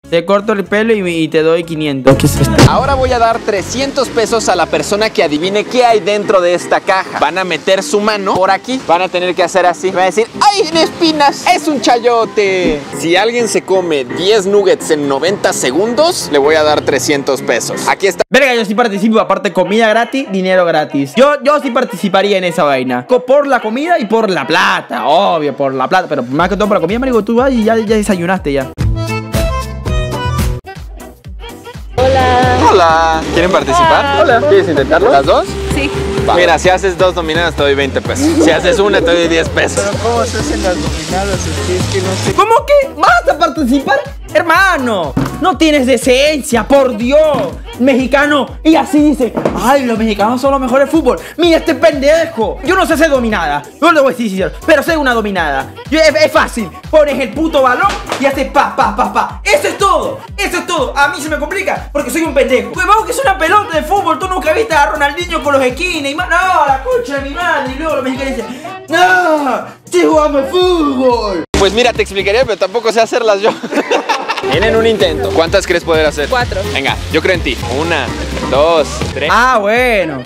Te corto el pelo y te doy 500. ¿Qué es esto? Ahora voy a dar 300 pesos a la persona que adivine qué hay dentro de esta caja. Van a meter su mano por aquí. Van a tener que hacer así. Van a decir, ¡ay, en espinas! ¡Es un chayote! Si alguien se come 10 nuggets en 90 segundos, le voy a dar 300 pesos. Aquí está. Verga, yo sí participo. Aparte, comida gratis, dinero gratis. Yo sí participaría en esa vaina. Por la comida y por la plata. Obvio, por la plata. Pero más que todo por la comida, marico, tú vas y ya desayunaste ya. Hola. ¿Quieren participar? Hola. ¿Quieres intentarlo? ¿Las dos? Sí. Va. Mira, si haces 2 dominadas te doy 20 pesos. Si haces una te doy 10 pesos. Pero ¿cómo se hacen las dominadas? Es que no sé. ¿Cómo que vas a participar? Hermano, no tienes decencia, por Dios. Mexicano, y así dice, ay, los mexicanos son los mejores de fútbol. Mira este pendejo. Yo no sé hacer dominada, no le voy a decir, pero sé una dominada. Es fácil, pones el puto balón y haces pa. Eso es todo, eso es todo. A mí se me complica porque soy un pendejo. Huevón, que es una pelota de fútbol. Tú nunca viste a Ronaldinho con los esquines y más. No, la concha de mi madre. Y luego los mexicanos dicen, no, estoy jugando fútbol. Pues mira, te explicaría, pero tampoco sé hacerlas yo. Tienen un intento. ¿Cuántas crees poder hacer? 4. Venga, yo creo en ti. 1, 2, 3. Ah, bueno.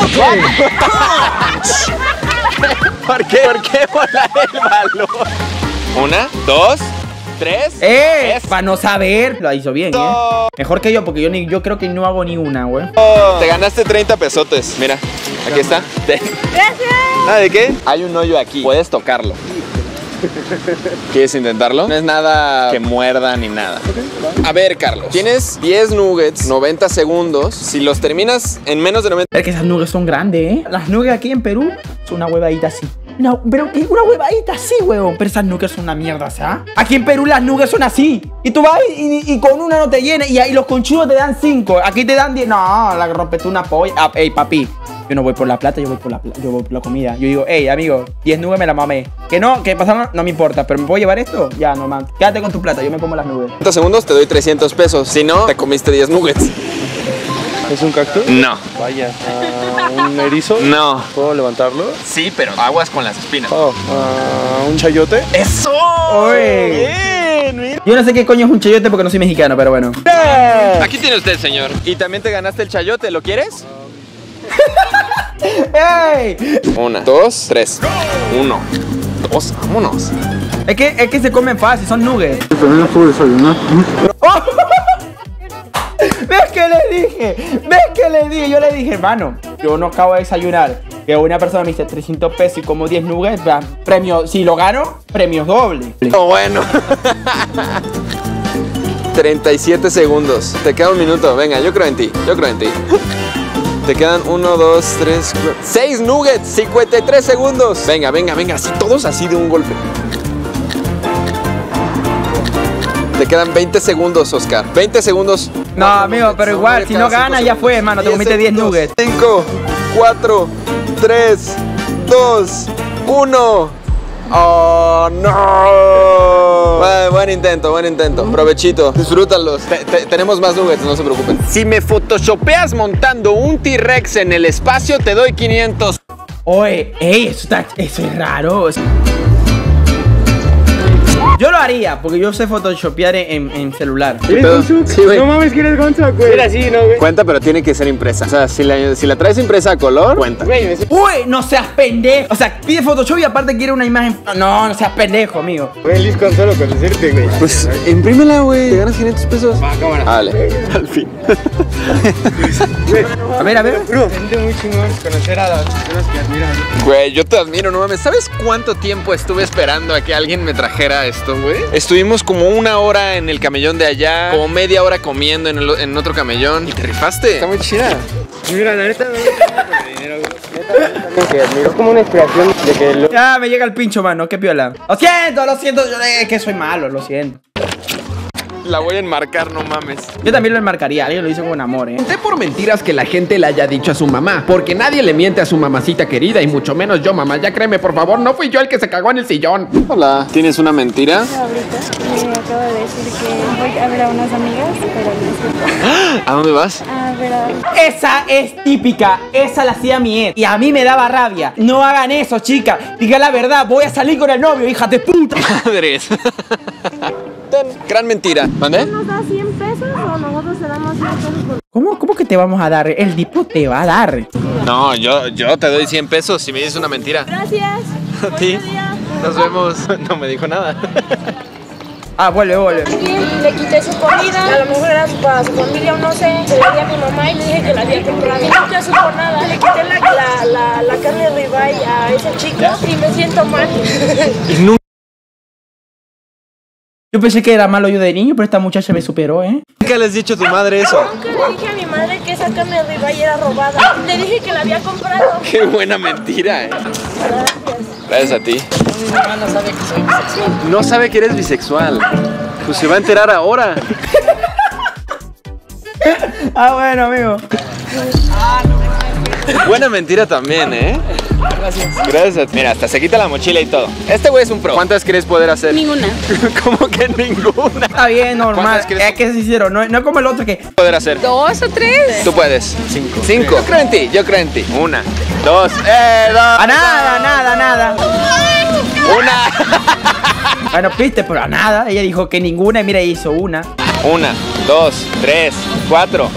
¿Por qué? ¿Por qué volar el balón? 1, 2, 3. Para no saber. Lo hizo bien, Mejor que yo, porque yo creo que no hago ni una, güey. Te ganaste 30 pesotes. Mira, aquí está. Gracias. ¿Nada de qué? Hay un hoyo aquí. Puedes tocarlo. ¿Quieres intentarlo? No es nada que muerda ni nada. A ver, Carlos, tienes 10 nuggets, 90 segundos. Si los terminas en menos de 90... Es que esas nuggets son grandes, ¿eh? Las nuggets aquí en Perú son una huevadita así. No, pero ¿qué? Una huevadita así, huevón. Pero esas nuggets son una mierda, ¿sabes? Aquí en Perú las nuggets son así. Y tú vas y con una no te llena. Y los conchudos te dan 5. Aquí te dan 10. No, la rompes tú una polla. Ah, ey, papi. Yo no voy por la plata, yo voy por la comida. Yo digo, hey, amigo, 10 nuggets me la mamé. Que no, que pasaron, no me importa. Pero ¿me puedo llevar esto? Ya, no, man. Quédate con tu plata, yo me como las nuggets. 30 segundos te doy 300 pesos. Si no, te comiste 10 nuggets. ¿Es un cactus? No. Vaya. ¿Un erizo? No. ¿Puedo levantarlo? Sí, pero aguas con las espinas. Oh, ¿un chayote? ¡Eso! Oye. Bien, mira. Yo no sé qué coño es un chayote porque no soy mexicano, pero bueno. Aquí tiene usted, señor. Y también te ganaste el chayote, ¿lo quieres? ¡Ey! 1, 2, 3. 1, 2, vámonos. Es que se comen fácil, son nuggets. También no puedo desayunar. ¿Ves que le dije? ¿Ves que le dije? Yo le dije, hermano, yo no acabo de desayunar. Que una persona me dice 300 pesos y como 10 nuggets, premio, si lo gano, premios doble. Oh, bueno. 37 segundos. Te queda un minuto. Venga, yo creo en ti. Yo creo en ti. Te quedan 1, 2, 3, 4, 6 nuggets. 53 segundos. Venga, venga, venga. Así, todos así de un golpe. Te quedan 20 segundos, Oscar. 20 segundos. No, amigo, pero igual, si no ganas, ya fue, hermano. Te comiste 10 nuggets. 5, 4, 3, 2, 1. ¡Oh, no! Buen intento, buen intento. Provechito, disfrútalos. Tenemos más nuggets, no se preocupen. Si me photoshopeas montando un T-Rex en el espacio, te doy 500. Oye, ey, eso es raro. Yo lo haría, porque yo sé photoshopear en celular. Sí, güey. No mames, que eres Gonza, güey. Era así, ¿no, güey? Cuenta, pero tiene que ser impresa. O sea, si la traes impresa a color, cuenta. Uy, no seas pendejo. O sea, pide Photoshop y aparte quiere una imagen. No seas pendejo, amigo. Güey, Liz, con solo conocerte, güey. Pues imprímela, güey. Te ganas 500 pesos. Va, cámara. Vale, al fin. A ver. Bro, gente muy chingón conocer a las personas que admiran. Güey, yo te admiro, no mames. ¿Sabes cuánto tiempo estuve esperando a que alguien me trajera esto, güey? Estuvimos como 1 hora en el camellón de allá, como media hora comiendo en otro camellón. Y te rifaste. Está muy chida. Mira, la neta, no me dinero, güey. Que admiro como una inspiración de que Ya me llega el pincho, mano. Qué piola. Lo siento. Yo que soy malo, lo siento. La voy a enmarcar, no mames. Yo también lo enmarcaría. Alguien lo hizo con amor, Conté por mentiras que la gente le haya dicho a su mamá, porque nadie le miente a su mamacita querida, y mucho menos yo, mamá. Ya créeme, por favor, no fui yo el que se cagó en el sillón. Hola. ¿Tienes una mentira? Ahorita me acabo de decir que voy a ver a unas amigas, pero disculpa. ¿A dónde vas? A ver a... Esa es típica. Esa la hacía mi ex. Y a mí me daba rabia. No hagan eso, chica. Diga la verdad. Voy a salir con el novio, hija de puta. Madres. ten. Gran mentira. ¿Mande? ¿Nos da 100 pesos o nosotros te damos 100 pesos por... ¿Cómo que te vamos a dar? El tipo te va a dar. No, yo te doy 100 pesos si me dices una mentira. Gracias. A ti. Nos vemos. No me dijo nada. Ah, vuelve. Le quité su comida, a lo mejor era para su familia o no sé, se la di a mi mamá y le dije que la había comprado. Y nunca supo nada, le quité la carne de ribeye a ese chico y me siento mal. Yo pensé que era malo yo de niño, pero esta muchacha me superó, ¿eh? ¿Qué le has dicho a tu madre eso? Nunca le dije a mi madre que esa carne de ribeye era robada. Le dije que la había comprado. Qué buena mentira, Gracias a ti. Mi mamá no sabe que soy bisexual. No sabe que eres bisexual. Pues se va a enterar ahora. Ah, bueno, amigo. Buena mentira también, ¿eh? Gracias. Gracias a ti. Mira, hasta se quita la mochila y todo. Este güey es un pro. ¿Cuántas crees poder hacer? Ninguna. ¿Cómo que ninguna? Está bien, normal. ¿Cuántas crees Es que es sincero, no como el otro que... poder hacer? 2 o 3. Tú puedes. 5. Yo creo en ti. 1, 2, 2. A nada. Una. Bueno, viste, pero a nada. Ella dijo que ninguna y mira, hizo una. 1, 2, 3, 4.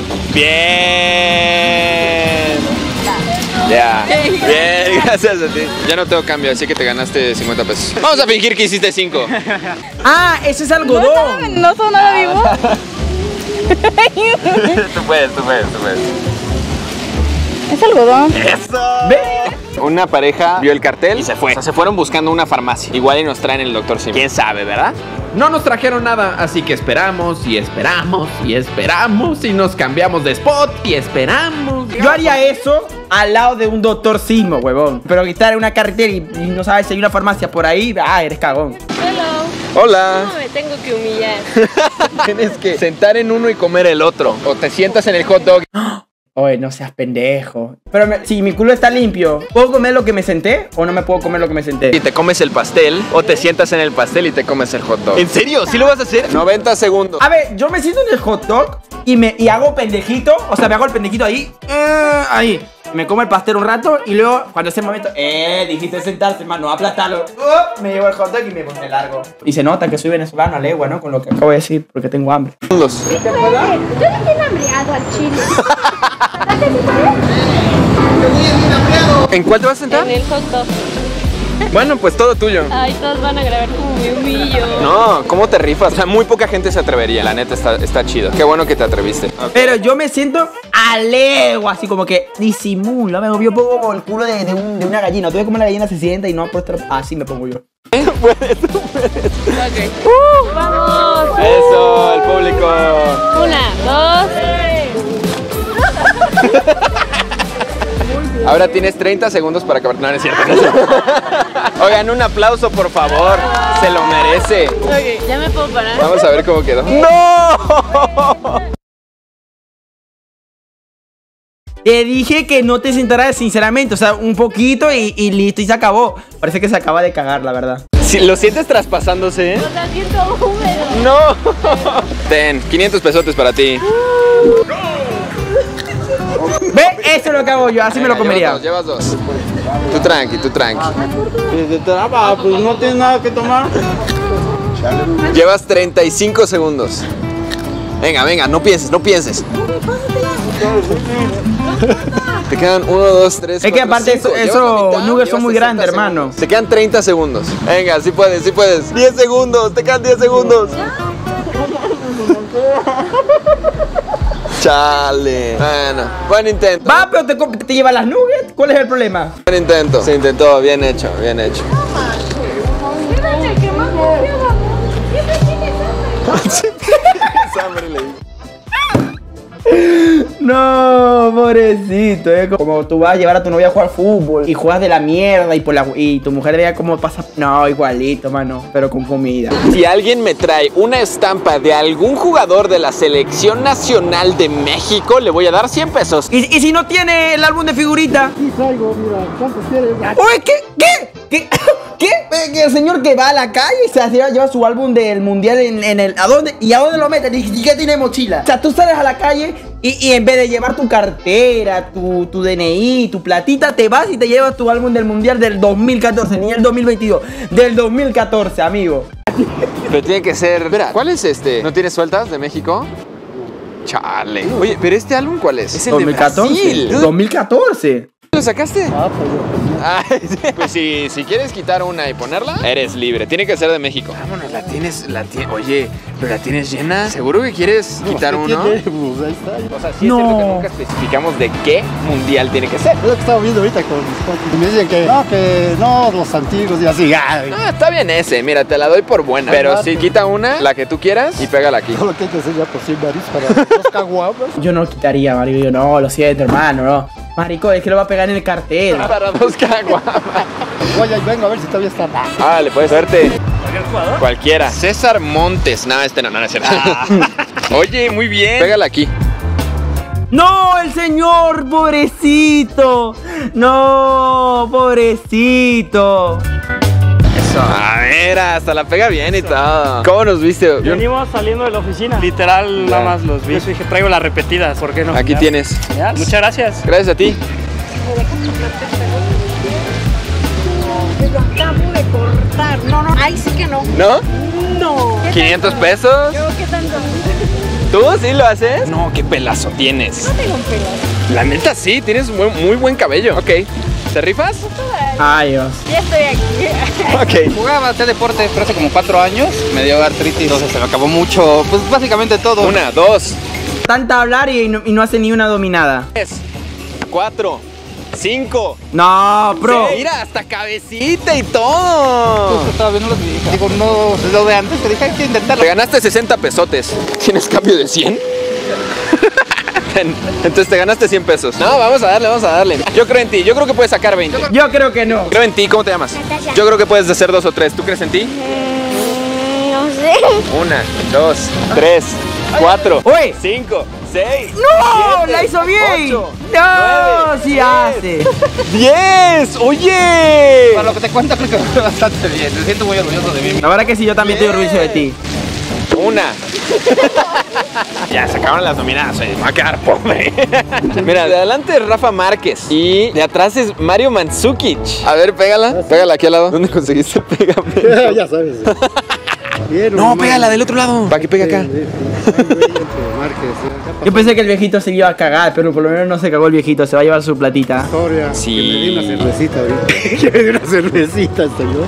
Bien. Ya. Bien, gracias a ti. Ya no tengo cambio, así que te ganaste 50 pesos. Vamos a fingir que hiciste 5. Ah, ese es algodón. No son nada vivo. Tú puedes. Es algodón. ¡Eso! Ve. Una pareja vio el cartel y se fue. O sea, se fueron buscando una farmacia. Igual y nos traen el doctor Simi. ¿Quién sabe, verdad? No nos trajeron nada, así que esperamos y nos cambiamos de spot y esperamos. Yo haría eso al lado de un doctor Simo, huevón. Pero estar en una carretera y no sabes si hay una farmacia por ahí, eres cagón. Hello. Hola. No me tengo que humillar. Tienes que sentar en uno y comer el otro. O te sientas en el hot dog. Oye, no seas pendejo. Pero si mi culo está limpio, ¿puedo comer lo que me senté o no me puedo comer lo que me senté? Y te comes el pastel. O te sientas en el pastel y te comes el hot dog. ¿En serio? ¿Sí lo vas a hacer? 90 segundos. A ver, yo me siento en el hot dog y hago pendejito. O sea, me hago el pendejito ahí. Ahí. Me como el pastel un rato y luego, cuando es el momento, dijiste sentarse, hermano, aplastarlo. Me llevo el hot dog y me largo. Y se nota que soy venezolano a legua, ¿no? Con lo que acabo de decir, porque tengo hambre. Yo no tengo hambriado al chile. ¿En cuál te vas a sentar? En el hot dog. Bueno, pues todo tuyo. Ay, todos van a grabar como me humillo. No, ¿cómo te rifas? O sea, muy poca gente se atrevería. La neta está chido. Qué bueno que te atreviste. Pero yo me siento a legua, así como que disimulo. Yo pongo como el culo de una gallina. Tú ves cómo la gallina se sienta y no puedo estar. Así me pongo yo. Puedes. Ok. ¡Vamos! Eso, el público. 1, 2. Ahora tienes 30 segundos para acabar. No, no es cierto. Oigan, un aplauso, por favor. Se lo merece. Ok, ya me puedo parar. Vamos a ver cómo quedó. ¡No! Te dije que no te sentaras sinceramente, o sea, un poquito y listo, y se acabó. Parece que se acaba de cagar, la verdad. Si lo sientes traspasándose, ¿eh? O sea, siento húmedo. ¡No! Ten, 500 pesotes para ti. ¿Ve? Eso es lo que hago yo, así me lo comería. Llevas dos. Tú tranqui. Pues no tienes nada que tomar. Llevas 35 segundos. Venga, no pienses. Te quedan 1, 2, 3. Es que aparte esos nuggets son muy grandes, hermano. Te quedan 30 segundos. Venga, sí puedes. 10 segundos, te quedan 10 segundos. Chale. Bueno, buen intento. Va, pero te lleva las nuggets. ¿Cuál es el problema? Buen intento. Se intentó, bien hecho. No, pobrecito, como tú vas a llevar a tu novia a jugar fútbol y juegas de la mierda y tu mujer vea cómo pasa. No, igualito, mano, pero con comida. Si alguien me trae una estampa de algún jugador de la selección nacional de México, le voy a dar 100 pesos. ¿Y si no tiene el álbum de figurita? Sí traigo, mira, ¿cuántos quieres? Oye, ¿qué? Que el señor que va a la calle y se lleva su álbum del mundial en el... ¿A dónde? ¿Y a dónde lo mete? ¿Y qué tiene mochila? O sea, tú sales a la calle y en vez de llevar tu cartera, tu DNI, tu platita, te vas y te llevas tu álbum del mundial del 2014, ni el 2022, del 2014, amigo. Pero tiene que ser... Espera, ¿cuál es este? ¿No tienes sueltas de México? Chale. Oye, ¿pero este álbum cuál es? Es el 2014. de Brasil. 2014. ¿Lo sacaste? Ah, pues yo. Ay, sí. Pues si quieres quitar una y ponerla, eres libre. Tiene que ser de México. Vámonos, oye, pero la tienes llena. ¿Seguro que quieres quitar uno? Pues ahí está. O sea, sí es cierto que nunca especificamos de qué mundial tiene que ser. Es lo que estaba viendo ahorita con mis cuates. Y me dicen que no, los antiguos y así. Ay, Ah, está bien ese. Mira, te la doy por buena. Pero sí, quita una, la que tú quieras y pégala aquí. todo lo que hay que hacer ya por 100 baris para los caguamas. Yo no quitaría, marico. Yo no, lo siento, hermano, no. Marico, es que lo va a pegar en el cartel. Para 2 caguamas. Oye, vengo a ver si todavía está. Ah, le puedes suerte. ¿Cualquier jugador? Cualquiera. César Montes. No, este no es cierto. Oye, muy bien. Pégala aquí. ¡No, el señor! ¡Pobrecito! ¡No, pobrecito! Eso. A ver, hasta la pega bien y todo. ¿Cómo nos viste? Yo... Venimos saliendo de la oficina. Literal, nada más los vi. Yo dije, traigo las repetidas, ¿por qué no? Aquí tienes. Genial. Muchas gracias. Gracias a ti. Lo acabo de cortar. No, ahí sí que no. ¿No? No. ¿500 pesos? Yo, ¿qué tanto? ¿Tú sí lo haces? No, qué pelazo tienes. No tengo un pelo. La neta sí, tienes muy buen cabello. Ok. ¿Te rifas? Ay, Dios. Ya estoy aquí. Ok. Jugaba a hacer deporte, pero hace como 4 años me dio artritis, entonces se me acabó mucho, pues básicamente todo. 1, 2, Tanta hablar y no hace ni una dominada. 3, 4, 5. No, bro. Mira, hasta cabecita y todo. Justo estaba viendo los videos. Digo, no, lo de antes, que dije, hay que intentarlo. Te ganaste 60 pesotes. ¿Tienes cambio de 100? Entonces te ganaste 100 pesos. No, vamos a darle. Yo creo en ti, yo creo que puedes sacar 20. Yo creo que no. Creo en ti, ¿cómo te llamas? Natasha. Yo creo que puedes hacer 2 o 3. ¿Tú crees en ti? No sé. 1, 2, 3, 4, Oye. 5, 6. ¡No! 7, ¡La hizo bien! 8, ¡No! 9, ¡Sí 10. hace! 10. Oye. Para lo que te cuento, creo que me fue bastante bien. Me siento muy orgulloso de mí. La verdad que sí, yo también estoy orgulloso de ti. 1. Ya, se acabaron las nominadas, oye, me va a quedar pobre. Mira, de adelante es Rafa Márquez y de atrás es Mario Mandzukic. A ver, pégala aquí al lado. ¿Dónde conseguiste el pegamento? Ya sabes. Bien, No, pégala del otro lado. Para que pegue acá. Yo pensé que el viejito se iba a cagar, pero por lo menos no se cagó el viejito, se va a llevar su platita. Historia. Sí. Que me di una cervecita ahorita. Que me di una cervecita, señor.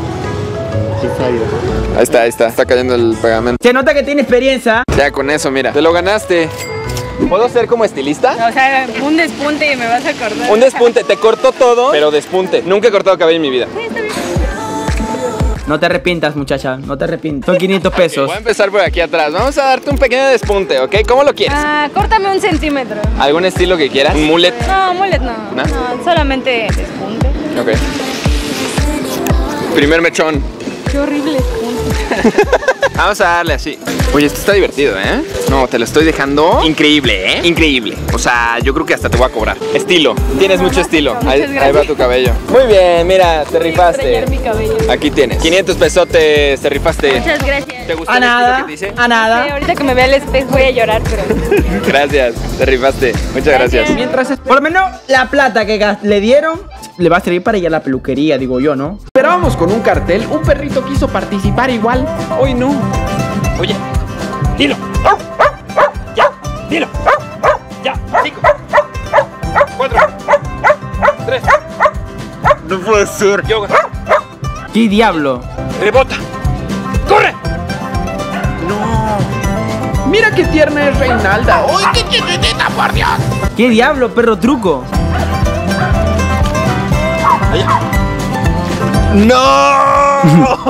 Ahí está cayendo el pegamento. Se nota que tiene experiencia. Ya con eso, mira, te lo ganaste. ¿Puedo ser como estilista? O sea, un despunte y me vas a cortar. Un despunte, te cortó todo, pero despunte. Nunca he cortado cabello en mi vida. No te arrepientas, muchacha, no te arrepientas. Son 500 pesos. Voy a empezar por aquí atrás. Vamos a darte un pequeño despunte, ¿ok? ¿Cómo lo quieres? Córtame 1 centímetro. ¿Algún estilo que quieras? ¿Un mullet? No, mullet no. ¿No? No, solamente despunte. Ok. Primer mechón. Qué horrible despunte. Vamos a darle así. Oye, esto está divertido, ¿eh? No, te lo estoy dejando increíble, ¿eh? Increíble. O sea, yo creo que hasta te voy a cobrar. Estilo. Tienes mucho estilo. Ahí va tu cabello. Muy bien, mira, te rifaste. Estrellar mi cabello. Aquí tienes. 500 pesotes, te rifaste. Muchas gracias. ¿Te gustó A el estilo nada, que te hice? a Sí, nada. ahorita que me vea al espejo voy a llorar, pero... Gracias, te rifaste. Muchas gracias. Mientras por lo menos la plata que le dieron le va a servir para ir a la peluquería, digo yo, ¿no? Esperábamos con un cartel, un perrito quiso participar igual. Hoy no. Oye, dilo. Ya, dilo. Ya, 5, 4, 3. No puede ser. Yoga. ¿Qué diablo? Rebota. ¡Corre! Mira qué tierna es Reinalda. ¡Uy, qué chiquitita, por Dios! ¿Qué diablo, perro truco? ¡No!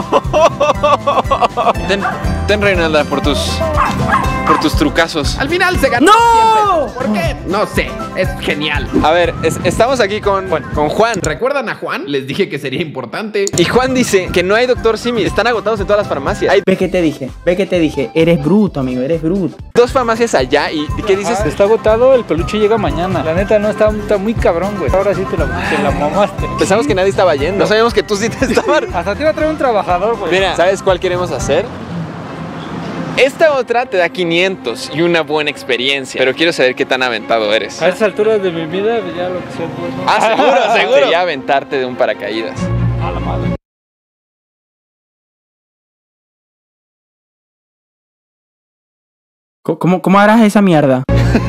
Ten Reinalda por tus trucazos. Al final se ganó. ¡No! 100 pesos. ¿Por qué? No sé. Es genial. A ver, estamos aquí con Juan. ¿Recuerdan a Juan? Les dije que sería importante. Y Juan dice que no hay doctor Simi. Están agotados en todas las farmacias. Hay Ve que te dije, eres bruto, amigo, eres bruto. 2 farmacias allá. ¿Y qué dices? Está agotado, el peluche llega mañana. La neta no está muy cabrón, güey. Ahora sí te la mamaste. Pensamos que nadie estaba yendo. No sabíamos que tú sí te estabas. Hasta te iba a traer un trabajador, güey. Mira, ¿sabes cuál queremos hacer? Esta otra te da 500 y una buena experiencia. Pero quiero saber qué tan aventado eres. A estas alturas de mi vida, ya lo que sea, pues, ¿no? Ah, seguro. Sería aventarte de un paracaídas. A la madre. ¿Cómo harás esa mierda?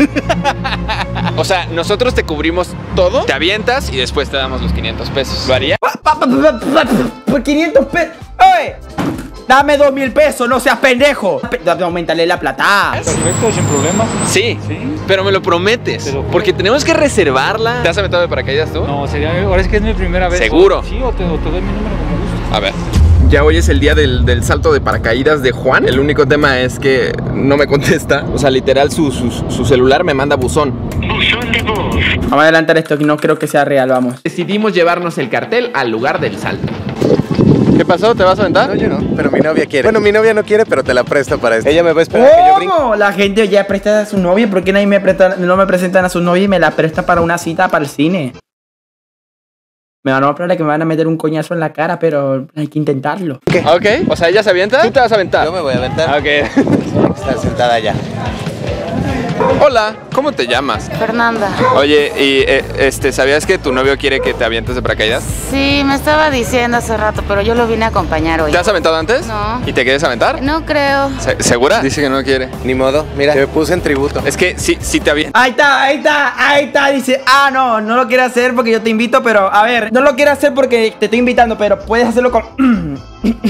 O sea, nosotros te cubrimos todo, te avientas y después te damos los 500 pesos. ¿Lo haría? Por 500 pesos. ¡Oye! Dame 2000 pesos, no seas pendejo. Aumentale la plata. Perfecto, sin problemas. Sí, Sí. pero me lo prometes. Pero, porque tenemos que reservarla. ¿Te has aventado de paracaídas tú? No, ahora es que es mi primera vez. ¿Seguro? Sí, o te doy mi número como gusto. A ver. Ya hoy es el día del salto de paracaídas de Juan. El único tema es que no me contesta. O sea, literal, su celular me manda buzón. Vamos a adelantar esto, que no creo que sea real, vamos. Decidimos llevarnos el cartel al lugar del salto. ¿Qué pasó? ¿Te vas a aventar? No, yo no, pero mi novia quiere. Bueno, mi novia no quiere, pero te la presto para esto. Ella me va a esperar que yo brinque. ¿Cómo? La gente ya presta a su novia. ¿Por qué no me presentan a su novia y me la presta para una cita para el cine? Me van a hablar que me van a meter un coñazo en la cara, pero hay que intentarlo. Ok, o sea, ¿ella se avienta? ¿Tú te vas a aventar? Yo me voy a aventar. Ok. Está sentada allá. Hola, ¿cómo te llamas? Fernanda. Oye, y ¿sabías que tu novio quiere que te avientes de paracaídas? Sí, me estaba diciendo hace rato, pero yo lo vine a acompañar hoy. ¿Te has aventado antes? No. ¿Y te quieres aventar? No creo. ¿Segura? Dice que no quiere. Ni modo, mira, me puse en tributo. Es que si te avientas. Ahí está. Dice, no lo quiere hacer porque yo te invito, pero a ver, no lo quiere hacer porque te estoy invitando, pero puedes hacerlo con...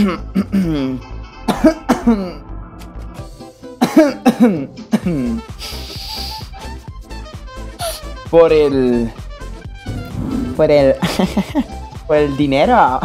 Por el dinero.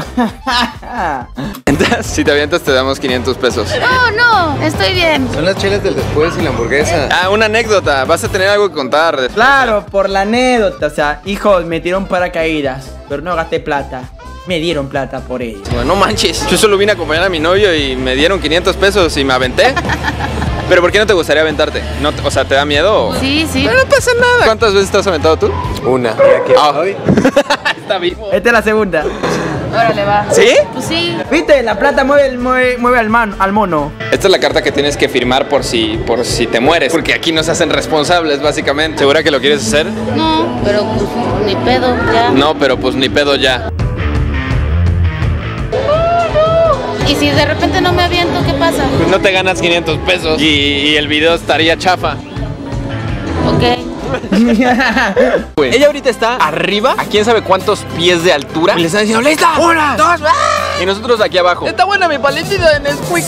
Si te avientas te damos 500 pesos. No, estoy bien. Son las chelas del después y la hamburguesa. Ah, una anécdota. Vas a tener algo que contar después. Claro, por la anécdota. O sea, hijos, me tiraron paracaídas, pero no gasté plata. Me dieron plata por ello. Bueno, no manches. Yo solo vine a acompañar a mi novio y me dieron 500 pesos y me aventé. ¿Pero por qué no te gustaría aventarte? No, o sea, ¿te da miedo? Sí. Pero no pasa nada. ¿Cuántas veces te has aventado tú? Una. Y aquí estoy. Está vivo. Esta es la segunda. Órale, va. ¿Sí? Pues sí. ¿Viste? La plata mueve al mono. Esta es la carta que tienes que firmar por si te mueres. Porque aquí nos hacen responsables, básicamente. ¿Segura que lo quieres hacer? No, pero pues ni pedo, ya. No, pero pues ni pedo ya. Y si de repente no me aviento, ¿qué pasa? Pues no te ganas 500 pesos y el video estaría chafa. Ok. Ella ahorita está arriba, a quién sabe cuántos pies de altura. Y le están diciendo, ¡lista! ¡Una! ¡Dos! ¡Ah! Y nosotros aquí abajo. Está buena mi paletita de Nesquik.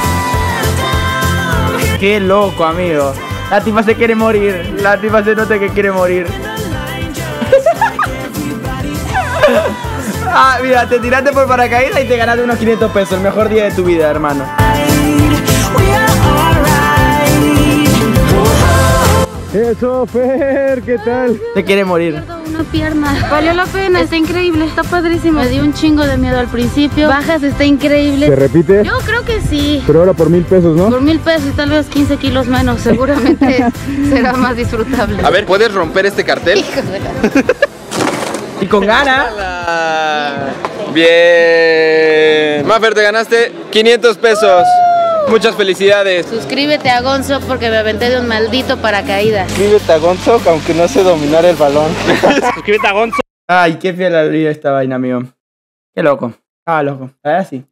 Qué loco, amigo. La tipa se quiere morir. La tipa se nota que quiere morir. Mira, te tiraste por paracaídas y te ganaste unos 500 pesos. El mejor día de tu vida, hermano. Eso, Fer, ¿qué tal? Te quiere morir. Una pierna. Valió la pena, está increíble, está padrísimo. Me dio un chingo de miedo al principio. Bajas, está increíble. ¿Se repite? Yo creo que sí. Pero ahora por 1000 pesos, ¿no? Por 1000 pesos y tal vez 15 kilos menos. Seguramente será más disfrutable. A ver, ¿puedes romper este cartel? Hijo de la... Y con ganas. Bien. Mafer, te ganaste 500 pesos. Muchas felicidades. Suscríbete a Gonzo porque me aventé de un maldito paracaídas. Suscríbete a Gonzo, aunque no sé dominar el balón. Suscríbete a Gonzo. Ay, qué fiel la vida esta vaina, amigo. Qué loco. Loco. A ver, sí.